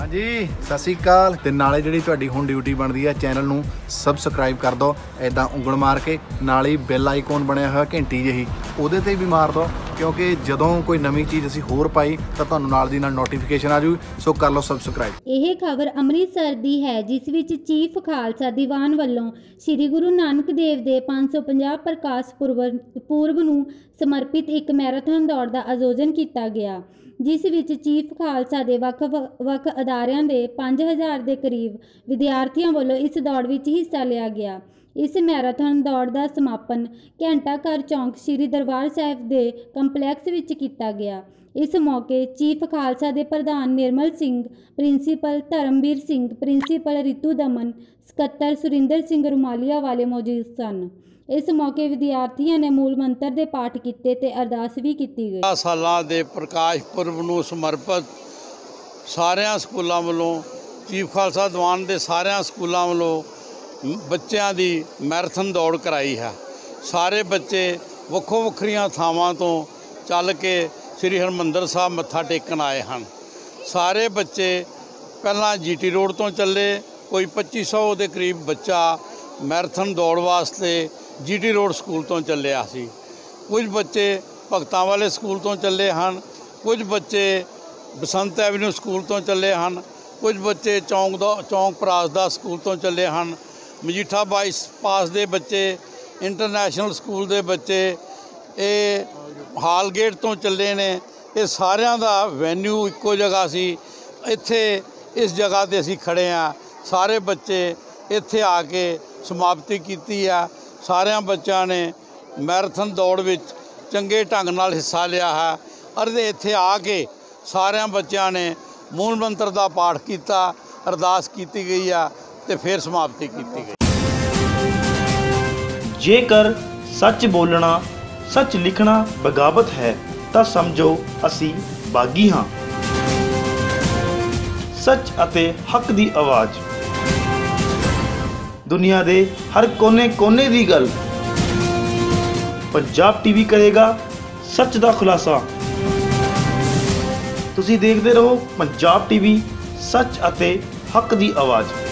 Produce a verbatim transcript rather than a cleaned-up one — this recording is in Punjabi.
हाँ जी सत श्री अकाल। ते नाले जिहड़ी तुहाडी हुण ड्यूटी बनदी है चैनल नूं सबसक्राइब कर दो, इदां उंगल मार के नाल ही बैल आइकॉन बनिया होया घंटी जिही उहदे ते भी मार दो, क्योंकि जदों कोई नवीं चीज़ असीं होर पाई तां तुहानूं नाल दी नाल नोटिफिकेशन आ जूगी। सो कर लो सबसक्राइब। ਇਹ ਖਬਰ ਅੰਮ੍ਰਿਤਸਰ ਦੀ ਹੈ, ਜਿਸ ਵਿੱਚ ਚੀਫ ਖਾਲਸਾ ਦੀਵਾਨ ਵੱਲੋਂ ਸ੍ਰੀ ਗੁਰੂ ਨਾਨਕ ਦੇਵ ਦੇ ਪੰਜ ਸੌ ਪੰਜਾਹ ਪ੍ਰਕਾਸ਼ ਪੁਰਬ ਪੂਰਬ ਨੂੰ ਸਮਰਪਿਤ ਇੱਕ ਮੈਰਾਥਨ ਦੌੜ ਦਾ ਆਯੋਜਨ ਕੀਤਾ ਗਿਆ, ਜਿਸ ਵਿੱਚ ਚੀਫ ਖਾਲਸਾ ਦੇ ਵੱਖ ਵੱਖ ਅਦਾਰਿਆਂ ਦੇ ਪੰਜ ਹਜ਼ਾਰ ਦੇ ਕਰੀਬ ਵਿਦਿਆਰਥੀਆਂ ਵੱਲੋਂ ਇਸ ਦੌੜ ਵਿੱਚ ਹਿੱਸਾ ਲਿਆ ਗਿਆ। ਇਸ ਮੈਰਾਥਨ ਦੌੜ ਦਾ ਸਮਾਪਨ ਘੰਟਾ ਘਰ ਚੌਂਕ ਸ੍ਰੀ ਦਰਬਾਰ ਸਾਹਿਬ ਦੇ ਕੰਪਲੈਕਸ ਵਿੱਚ ਕੀਤਾ ਗਿਆ। ਇਸ ਮੌਕੇ ਚੀਫ ਖਾਲਸਾ ਦੇ ਪ੍ਰਧਾਨ ਨਿਰਮਲ ਸਿੰਘ, ਪ੍ਰਿੰਸੀਪਲ ਧਰਮਵੀਰ ਸਿੰਘ, ਪ੍ਰਿੰਸੀਪਲ ਰਿਤੂ ਦਮਨ, ਸਕੱਤਰ ਸੁਰਿੰਦਰ ਸਿੰਘ ਰੁਮਾਲੀਆ ਵਾਲੇ ਮੌਜੂਦ ਸਨ। ਇਸ ਮੌਕੇ ਵਿਦਿਆਰਥੀਆਂ ਨੇ ਮੂਲ ਮੰਤਰ ਦੇ ਪਾਠ ਕੀਤੇ ਤੇ ਅਰਦਾਸ ਵੀ ਕੀਤੀ ਗਈ। ਸਾਲਾਂ ਦੇ ਪ੍ਰਕਾਸ਼ ਪੁਰਬ ਨੂੰ ਸਮਰਪਿਤ ਸਾਰਿਆਂ ਸਕੂਲਾਂ ਵੱਲੋਂ ਚੀਫ ਖਾਲਸਾ ਦੀਵਾਨ ਦੇ ਸਾਰਿਆਂ ਸਕੂਲਾਂ ਵੱਲੋਂ ਬੱਚਿਆਂ ਦੀ ਮੈਰਾਥਨ ਦੌੜ ਕਰਾਈ ਹੈ। ਸਾਰੇ ਬੱਚੇ ਵੱਖੋ ਵੱਖਰੀਆਂ ਥਾਵਾਂ ਤੋਂ ਚੱਲ ਕੇ ਸ੍ਰੀ ਹਰਿਮੰਦਰ ਸਾਹਿਬ ਮੱਥਾ ਟੇਕਣ ਆਏ ਹਨ। ਸਾਰੇ ਬੱਚੇ ਪਹਿਲਾਂ ਜੀਟੀ ਰੋਡ ਤੋਂ ਚੱਲੇ, ਕੋਈ ਪੱਚੀ ਸੌ ਦੇ ਕਰੀਬ ਬੱਚਾ ਮੈਰਾਥਨ ਦੌੜ ਵਾਸਤੇ ਜੀਟੀ ਰੋਡ ਸਕੂਲ ਤੋਂ ਚੱਲਿਆ ਸੀ। ਕੁਝ ਬੱਚੇ ਭਗਤਾਂ ਵਾਲੇ ਸਕੂਲ ਤੋਂ ਚੱਲੇ ਹਨ, ਕੁਝ ਬੱਚੇ ਬਸੰਤ ਐਵਨਿਊ ਸਕੂਲ ਤੋਂ ਚੱਲੇ ਹਨ, ਕੁਝ ਬੱਚੇ ਚੌਂਕ ਦਾ ਚੌਂਕ ਪਰਾਸ ਦਾ ਸਕੂਲ ਤੋਂ ਚੱਲੇ ਹਨ। ਮਜੀਠਾ ਬਾਈਸ ਪਾਸ ਦੇ ਬੱਚੇ, ਇੰਟਰਨੈਸ਼ਨਲ ਸਕੂਲ ਦੇ ਬੱਚੇ, ਇਹ ਹਾਲ ਗੇਟ ਤੋਂ ਚੱਲੇ ਨੇ। ਇਹ ਸਾਰਿਆਂ ਦਾ ਵੈਨਿਊ ਇੱਕੋ ਜਗ੍ਹਾ ਸੀ। ਇੱਥੇ ਇਸ ਜਗ੍ਹਾ 'ਤੇ ਅਸੀਂ ਖੜ੍ਹੇ ਹਾਂ। ਸਾਰੇ ਬੱਚੇ ਇੱਥੇ ਆ ਕੇ ਸਮਾਪਤੀ ਕੀਤੀ ਆ। ਸਾਰਿਆਂ ਬੱਚਿਆਂ ਨੇ ਮੈਰਾਥਨ ਦੌੜ ਵਿੱਚ ਚੰਗੇ ਢੰਗ ਨਾਲ ਹਿੱਸਾ ਲਿਆ ਹੈ। ਅਤੇ ਇੱਥੇ ਆ ਕੇ ਸਾਰਿਆਂ ਬੱਚਿਆਂ ਨੇ ਮੂਲ ਮੰਤਰ ਦਾ ਪਾਠ ਕੀਤਾ, ਅਰਦਾਸ ਕੀਤੀ ਗਈ ਆ ਤੇ ਫਿਰ ਸਮਾਪਤੀ ਕੀਤੀ ਗਈ। ਜੇਕਰ ਸੱਚ ਬੋਲਣਾ, ਸੱਚ ਲਿਖਣਾ ਬਗਾਵਤ ਹੈ ਤਾਂ ਸਮਝੋ ਅਸੀਂ ਬਾਗੀ ਹਾਂ। ਸੱਚ ਅਤੇ ਹੱਕ ਦੀ ਆਵਾਜ਼, ਦੁਨੀਆ ਦੇ ਹਰ ਕੋਨੇ-ਕੋਨੇ ਦੀ ਗੱਲ। ਪੰਜਾਬ ਟੀਵੀ ਕਰੇਗਾ ਸੱਚ ਦਾ ਖੁਲਾਸਾ। ਤੁਸੀਂ ਦੇਖਦੇ ਰਹੋ ਪੰਜਾਬ ਟੀਵੀ, ਸੱਚ ਅਤੇ ਹੱਕ ਦੀ ਆਵਾਜ਼।